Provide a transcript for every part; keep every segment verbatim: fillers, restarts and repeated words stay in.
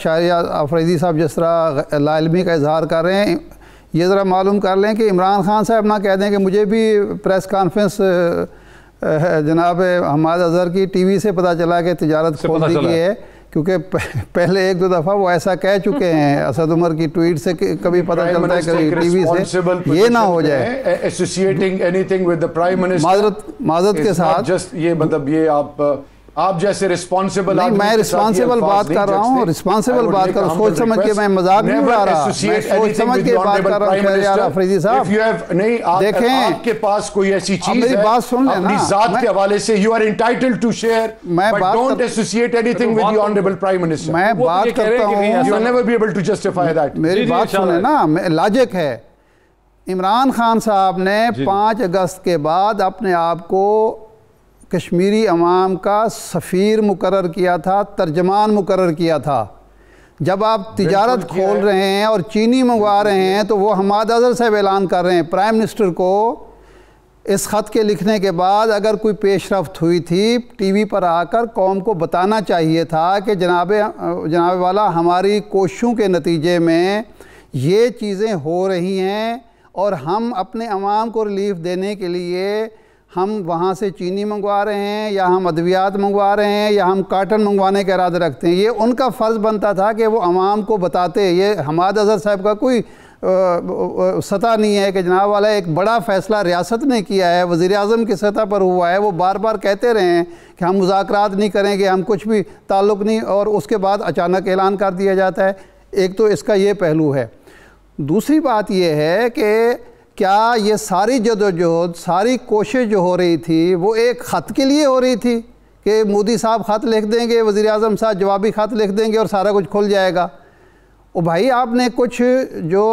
शारिया अफरीदी साहब जिस तरह लाइलमी का इजहार कर रहे हैं, ये ज़रा मालूम कर लें कि इमरान खान साहब ना कह दें कि मुझे भी प्रेस कॉन्फ्रेंस जनाब हमाद अज़हर की टीवी से पता चला कि तिजारत खोल दी गई है, क्योंकि पहले एक दो दफ़ा वो ऐसा कह चुके हैं। असद उमर की ट्वीट से कभी पता चलता है कभी टीवी से, ये ना हो जाए associating anything with the prime minister. माजरत माजरत के साथ जस्ट ये मतलब ये आप आप जैसे रिस्पॉन्सिबल, मैं रिस्पॉन्सिबल बात कर रहा हूँ, रिस्पॉन्सिबल बात कर रहा हूँ, सोच समझ के, मैं मजाक नहीं उड़ा रहा, मैं सोच समझ के बात कर रहा हूँ यार अफरीदी साहब। नहीं, देखें आपके पास कोई ऐसी चीज मेरी बात सुन लेना, अपनी जात के हवाले से you are entitled to share, मैं but don't associate anything with the honourable prime minister. मैं बात करता हूँ, you will never be able to justify that. मेरी बात सुने ना, लॉजिक है। इमरान खान साहब ने पाँच अगस्त के बाद अपने आप को कश्मीरी अवाम का सफ़ीर मुकर्रर किया था, तर्जमान मुकर्रर किया था। जब आप तिजारत खोल रहे हैं और चीनी मंगवा रहे हैं तो वो हमाद अज़हर साहब ऐलान कर रहे हैं प्राइम मिनिस्टर को इस ख़त के लिखने के बाद अगर कोई पेशरफ्त हुई थी, टीवी पर आकर कौम को बताना चाहिए था कि जनाब जनाब वाला हमारी कोशिशों के नतीजे में ये चीज़ें हो रही हैं और हम अपने अवाम को रिलीफ देने के लिए हम वहाँ से चीनी मंगवा रहे हैं या हम अद्वियात मंगवा रहे हैं या हम काटन मंगवाने का इरादा रखते हैं। ये उनका फ़र्ज़ बनता था कि वो अवाम को बताते। ये हमाद अज़हर साहब का कोई सतह नहीं है कि जनाब वाला एक बड़ा फ़ैसला रियासत ने किया है, वज़ीर आज़म की सतह पर हुआ है, वो बार बार कहते रहे हैं कि हम मुज़ाकरात नहीं करेंगे, हम कुछ भी ताल्लुक़ नहीं, और उसके बाद अचानक ऐलान कर दिया जाता है। एक तो इसका ये पहलू है। दूसरी बात ये है कि क्या ये सारी जदोजहद, सारी कोशिश जो हो रही थी वो एक ख़त के लिए हो रही थी कि मोदी साहब ख़त लिख देंगे, वज़ीर आज़म साहब जवाबी ख़त लिख देंगे और सारा कुछ खुल जाएगा? ओ भाई, आपने कुछ जो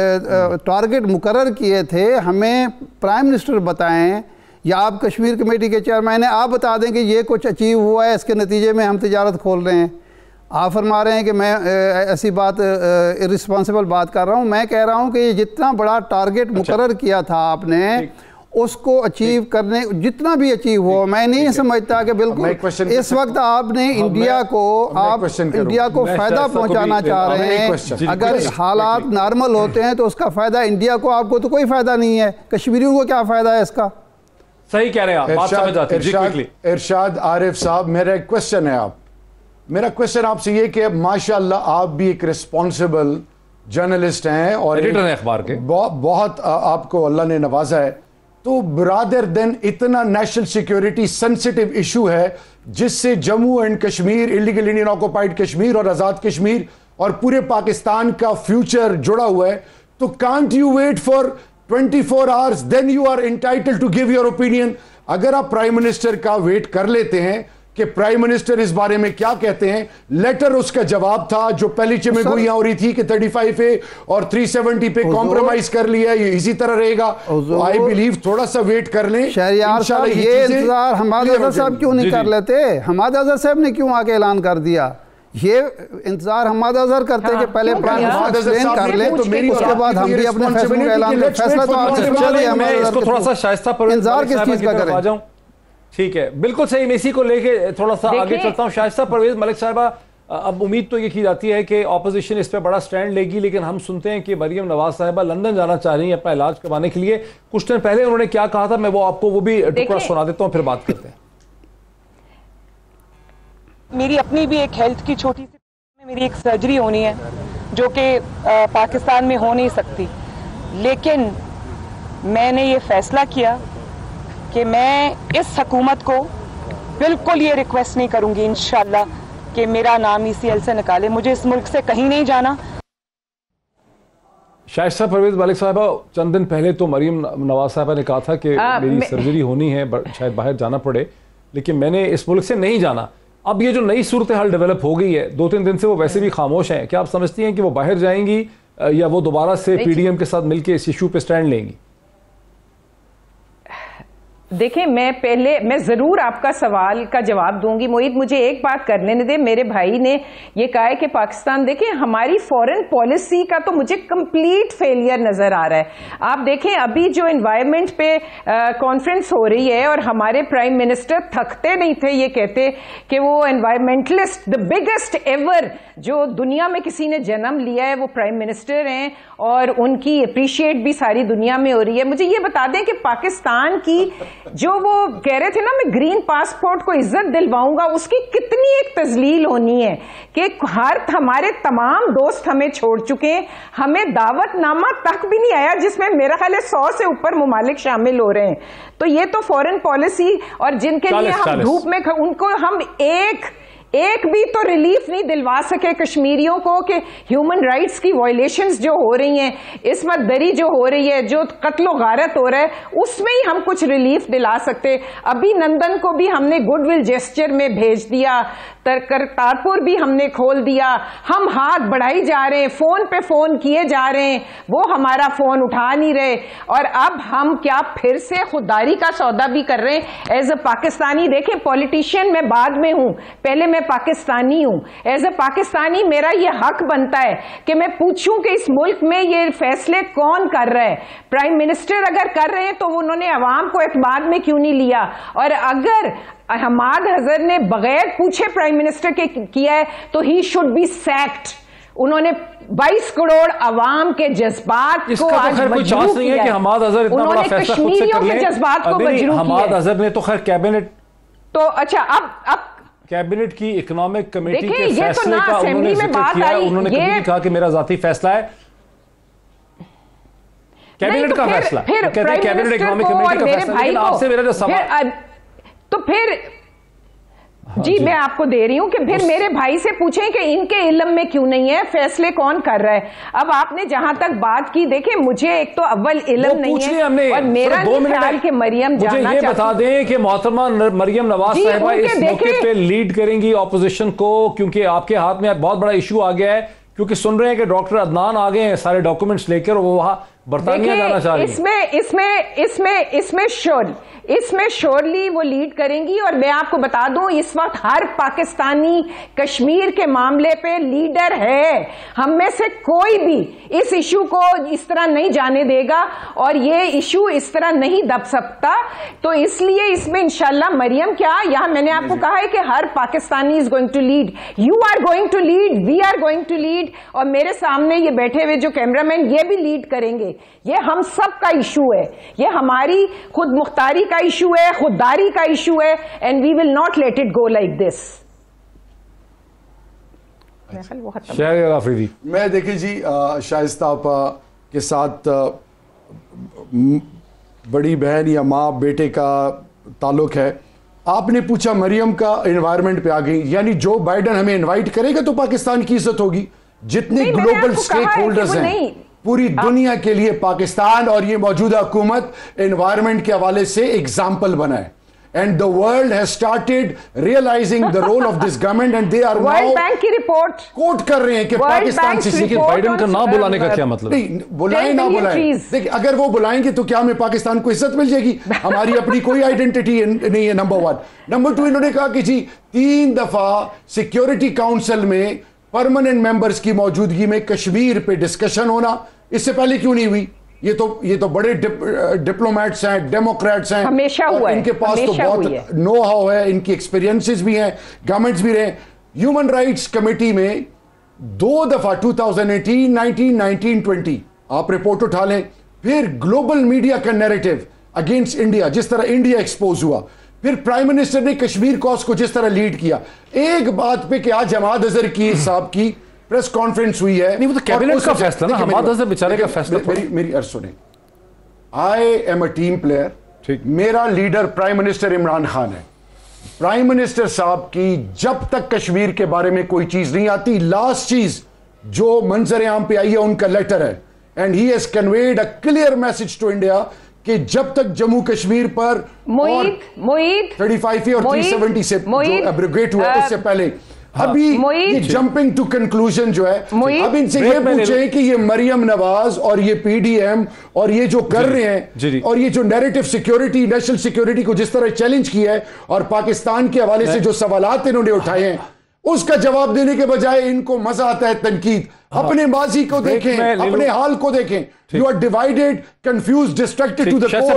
टारगेट मुकर्रर किए थे हमें प्राइम मिनिस्टर बताएं या आप कश्मीर कमेटी के चेयरमैन हैं, आप बता दें कि ये कुछ अचीव हुआ है, इसके नतीजे में हम तिजारत खोल रहे हैं। आप फरमा रहे हैं कि मैं ऐसी बात इर्रिस्पॉन्सिबल बात कर रहा हूं। मैं कह रहा हूं कि ये जितना बड़ा टारगेट अच्छा। मुकर्रर किया था आपने, उसको अचीव करने, जितना भी अचीव हो, मैं नहीं समझता कि बिल्कुल इस वक्त आपने इंडिया को आप इंडिया को फ़ायदा पहुंचाना चाह रहे हैं। अगर हालात नॉर्मल होते हैं तो उसका फ़ायदा इंडिया को, आपको तो कोई फ़ायदा नहीं है। कश्मीरियों को क्या फ़ायदा है इसका? सही कह रहे हैं आप, बात समझ आती है। इरशाद आरिफ साहब, मेरा एक क्वेश्चन है आप मेरा क्वेश्चन आपसे ये कि माशाल्लाह आप भी एक रिस्पॉन्सिबल जर्नलिस्ट हैं और एडिटर हैं अखबार के, बहुत, बहुत आपको अल्लाह ने नवाजा है, तो ब्रादर देन इतना नेशनल सिक्योरिटी सेंसिटिव इशू है जिससे Jammu and Kashmir, illegal Indian occupied Kashmir और आज़ाद कश्मीर और पूरे पाकिस्तान का फ्यूचर जुड़ा हुआ है, तो can't you wait for twenty four hours, then you are entitled to give your opinion. अगर आप प्राइम मिनिस्टर का वेट कर लेते हैं कि प्राइम मिनिस्टर इस बारे में क्या कहते हैं, लेटर उसका जवाब था जो पहली चिमगुइयां हो रही थी कि पैंतीस पे और तीन सौ सत्तर पे कॉम्प्रोमाइज कर लिया, ये इसी तरह रहेगा। आई बिलीव थोड़ा सा वेट कर लें शहरियार साहब। ये इंतजार हमाद अज़हर साहब क्यों नहीं कर लेते? हमाद अज़हर साहब ने क्यों आके ऐलान कर दिया? ये इंतजार हमाद अज़हर करते कि पहले प्राइम मिनिस्टर कर ले, उसके बाद हम भी अपने फैसले का ऐलान करें। फैसला तो आपसे चलिए, हम इसको थोड़ा सा शाइस्ता पर इंतजार किस चीज का करें? ठीक है, बिल्कुल सही। मैं इसी को लेके थोड़ा सा आगे चलता हूँ। शाइस्ता परवेज मलिक साहिबा, अब उम्मीद तो ये की जाती है कि ऑपोजिशन इस पे बड़ा स्टैंड लेगी, लेकिन हम सुनते हैं कि मरियम नवाज साहिबा लंदन जाना चाह रही हैं अपना इलाज करवाने के लिए। कुछ दिन पहले उन्होंने क्या कहा था, मैं वो आपको वो भी टुकड़ा सुना देता हूँ, फिर बात करते हैं। मेरी अपनी भी एक हेल्थ की छोटी सी मेरी एक सर्जरी होनी है जो कि पाकिस्तान में हो नहीं सकती, लेकिन मैंने ये फैसला किया कि मैं इस हुकूमत को बिल्कुल ये रिक्वेस्ट नहीं करूंगी इंशाल्लाह कि मेरा नाम ई सी एल से निकाले। मुझे इस मुल्क से कहीं नहीं जाना। शाइस्ता परवेज मलिक साहबा, चंद दिन पहले तो मरियम नवाज साहबा ने कहा था कि आ, मेरी सर्जरी होनी है, शायद बाहर जाना पड़े, लेकिन मैंने इस मुल्क से नहीं जाना। अब ये जो नई सूरत हाल डेवलप हो गई है, दो तीन दिन से वो वैसे भी खामोश हैं, क्या आप समझती हैं कि वो बाहर जाएंगी या वो दोबारा से पी डी एम के साथ मिलकर इस इशू पे स्टैंड लेंगी? देखिए, मैं पहले मैं जरूर आपका सवाल का जवाब दूंगी। मोईद, मुझे एक बात कर लेने दे। मेरे भाई ने ये कहा है कि पाकिस्तान, देखिए हमारी फॉरेन पॉलिसी का तो मुझे कंप्लीट फेलियर नजर आ रहा है। आप देखें, अभी जो एनवायरनमेंट पे कॉन्फ्रेंस हो रही है और हमारे प्राइम मिनिस्टर थकते नहीं थे ये कहते कि वो एनवायरमेंटलिस्ट, द बिगेस्ट एवर जो दुनिया में किसी ने जन्म लिया है वो प्राइम मिनिस्टर हैं, और उनकी अप्रिशिएट भी सारी दुनिया में हो रही है। मुझे ये बता दें कि पाकिस्तान की जो वो कह रहे थे ना, मैं ग्रीन पासपोर्ट को इज्जत दिलवाऊंगा, उसकी कितनी एक तजलील होनी है कि हर हमारे तमाम दोस्त हमें छोड़ चुके हैं, हमें दावतनामा तक भी नहीं आया जिसमें मेरा ख्याल है सौ से ऊपर मुमालिक शामिल हो रहे हैं। तो ये तो फॉरेन पॉलिसी, और जिनके लिए हम धूप में, उनको हम एक एक भी तो रिलीफ नहीं दिलवा सके कश्मीरियों को कि ह्यूमन राइट्स की वायलेशंस जो हो रही हैं, इस्मत दरी जो हो रही है, जो कत्लो गारत हो रहा है, उसमें ही हम कुछ रिलीफ दिला सकते। अभी नंदन को भी हमने गुडविल जेस्चर में भेज दिया, करतारपुर भी हमने खोल दिया, हम हाथ बढ़ाई जा रहे हैं, फोन पे फोन किए जा रहे हैं, वो हमारा फोन उठा नहीं रहे, और अब हम क्या फिर से खुददारी का सौदा भी कर रहे हैं एज अ पाकिस्तानी। देखें, पॉलिटिशियन मैं बाद में हूं, पहले मैं पाकिस्तानी हूं। एज अ पाकिस्तानी मेरा ये हक बनता है कि मैं पूछूं कि इस मुल्क में ये फैसले कौन कर रहा है। प्राइम मिनिस्टर अगर कर रहे हैं तो उन्होंने अवाम को एतमाद में क्यों नहीं लिया, और अगर हमाद हजर ने बगैर पूछे प्राइम मिनिस्टर के किया है तो ही शुड बी सैक्ड। उन्होंने बाईस करोड़ अवाम के जज्बात को आज तो कोई चांस नहीं है कि हमाद हजर इतना बड़ा फैसला खुद से कर लें। जज्बात को मजरूह हमाद हजर ने तो खैर कैबिनेट, तो अच्छा अब अब कैबिनेट की इकोनॉमिक कमेटी के तो फैसले का उन्होंने जिक्र किया, उन्होंने कभी नहीं कहा कि मेरा जाती फैसला है, कैबिनेट का फैसला। कहते हैं कैबिनेट इकोनॉमिक कमेटी का फैसला। लेकिन आपसे मेरा जो सवाल, तो फिर जी मैं आपको दे रही हूं कि फिर मेरे भाई से पूछें कि इनके इल्म में क्यों नहीं है, फैसले कौन कर रहा है। अब आपने जहां तक बात की, देखिए मुझे एक तो अव्वल इल्म नहीं है, और मेरा नहीं ख्याल कि मरियम जानना मुझे ये बता दें कि मोहतरमा मरियम नवाज साहिबा इस मौके पे लीड करेंगी ऑपोजिशन को, क्योंकि आपके हाथ में बहुत बड़ा इशू आ गया है, क्योंकि सुन रहे हैं कि डॉक्टर अदनान आ गए हैं सारे डॉक्यूमेंट्स लेकर, वो वहां बरतानिया जाना चाह रही हैं। इसमें इसमें इसमें इसमें श्योर इसमें श्योरली वो लीड करेंगी। और मैं आपको बता दूं, इस वक्त हर पाकिस्तानी कश्मीर के मामले पे लीडर है। हम में से कोई भी इस इशू को इस तरह नहीं जाने देगा, और ये इशू इस तरह नहीं दब सकता। तो इसलिए इसमें इंशाल्लाह मरियम, क्या यहां मैंने आपको कहा है कि हर Pakistani is going to lead, you are going to lead, we are going to lead, और मेरे सामने ये बैठे हुए जो कैमरामैन ये भी लीड करेंगे। ये हम सब का इशू है, ये हमारी खुद मुख्तारी का इशू है, खुददारी का इशू है, and we will not let it go like this. मैं देखिए जी, शाइस्ता आपा के साथ बड़ी बहन या माँ बेटे का ताल्लुक है। आपने पूछा मरियम का एनवायरनमेंट पे आ गई, यानी जो बाइडन हमें इनवाइट करेगा तो पाकिस्तान की इज्जत होगी। जितने ग्लोबल स्टेक होल्डर्स हैं पूरी दुनिया के लिए पाकिस्तान और ये मौजूदा हुकूमत एनवायरनमेंट के हवाले से एग्जाम्पल बना है, and the world has started realising the role of this government, and they are world bank की रिपोर्ट कोट कर रहे हैं कि पाकिस्तान से कि बाइडन का ना बुलाने का क्या मतलब? नहीं, बुलाएं ना बुलाएं, देखिए अगर वो बुलाएंगे तो क्या हमें पाकिस्तान को इज्जत मिल जाएगी? हमारी अपनी कोई आइडेंटिटी नहीं है, नंबर वन। नंबर टू, इन्होंने कहा कि जी तीन दफा सिक्योरिटी काउंसिल में परमानेंट मेंबर्स की मौजूदगी में कश्मीर पे डिस्कशन होना, इससे पहले क्यों नहीं हुई? ये तो ये तो बड़े डिप, डिप्लोमेट्स हैं, डेमोक्रेट्स हैं, हमेशा और हुआ है, इनके पास तो बहुत नो हाउ है, इनकी एक्सपीरियंसेस भी हैं, गवर्नमेंट्स भी रहे। ह्यूमन राइट्स कमेटी में दो दफा two thousand eighteen, nineteen, nineteen, twenty आप रिपोर्ट उठा लें। फिर ग्लोबल मीडिया का नैरेटिव अगेंस्ट इंडिया, जिस तरह इंडिया एक्सपोज हुआ, फिर प्राइम मिनिस्टर ने कश्मीर कॉज को जिस तरह लीड किया। एक बात पे कि आज हमाद अजहर की साहब की प्रेस कॉन्फ्रेंस हुई है, नहीं वो तो कैबिनेट का फैसला ना, हमाद अजहर बेचारे का फैसला। मेरी मेरी अर्ज सुने, I am a team player, ठीक, मेरा leader prime minister Imran Khan है। प्राइम मिनिस्टर साहब की जब तक कश्मीर के बारे में कोई चीज नहीं आती, लास्ट चीज जो मंजर आम पे आई है उनका लेटर है, and he has conveyed a clear message to India कि जब तक जम्मू कश्मीर पर मोईद मोईद पैंतीस और तीन सौ सत्तर से जो एब्रोगेट हुआ, उससे पहले अभी ये जंपिंग टू कंक्लूजन जो है, अब इनसे ये पूछे कि ये मरियम नवाज और ये पीडीएम और ये जो कर रहे हैं और ये जो नैरेटिव सिक्योरिटी, नेशनल सिक्योरिटी को जिस तरह चैलेंज किया है और पाकिस्तान के हवाले से जो सवालात इन्होंने उठाए हैं, उसका जवाब देने के बजाय इनको मजा आता है तनकीद। हाँ। अपने माजी को देखें, अपने हाल को देखें। You are divided, confused, distracted to the core.